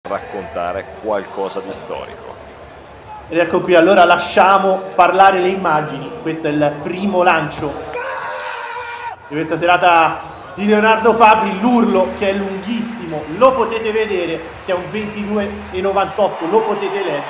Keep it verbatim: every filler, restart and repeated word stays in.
raccontare qualcosa di storico. Ed ecco qui, allora lasciamo parlare le immagini. Questo è il primo lancio di questa serata di Leonardo Fabbri. L'urlo, che è lunghissimo, lo potete vedere, che è un ventidue e novantotto, lo potete leggere.